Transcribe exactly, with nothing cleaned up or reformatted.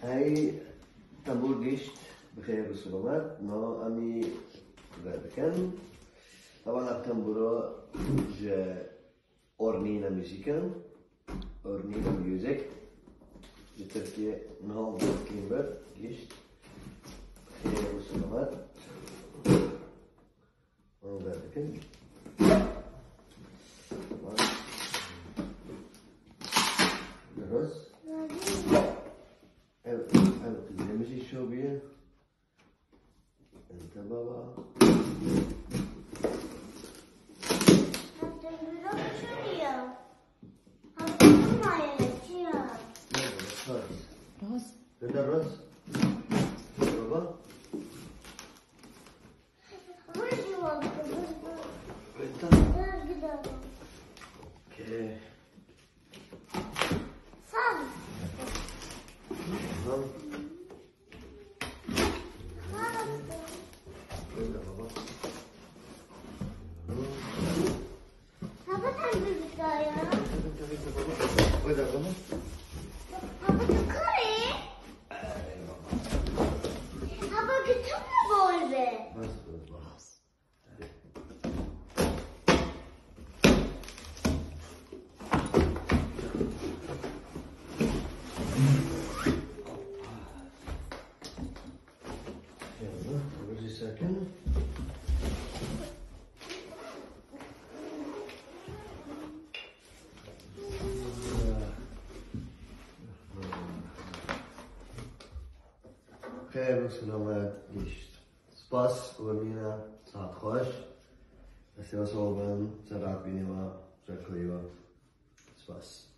هاي طنبور قشط بخير والسلامات ما أمي غادكن طبعا الطنبورة جا أورنينا ميوزيكن أورنينا ميوزك بتركيا نهار كيمبر قشط بخير والسلامات ما غادكن الرز Evet, evet, izlemiş iş o bir. Ente baba. Roz. Nerede Roz? Baba? Okey. Sen. Tamam. Nerede baba? Papa sen bir daha ya. Tabii tabii baba. Nerede baba? Papa yukarı. Papa götürme böyle. Nasıl baba? Hadi. Yalla, burası sakin. خير وسلامات قشط سپاس ومينا ساعت خوش بسیار صحبان سرعت بینیم و جکویی و سپاس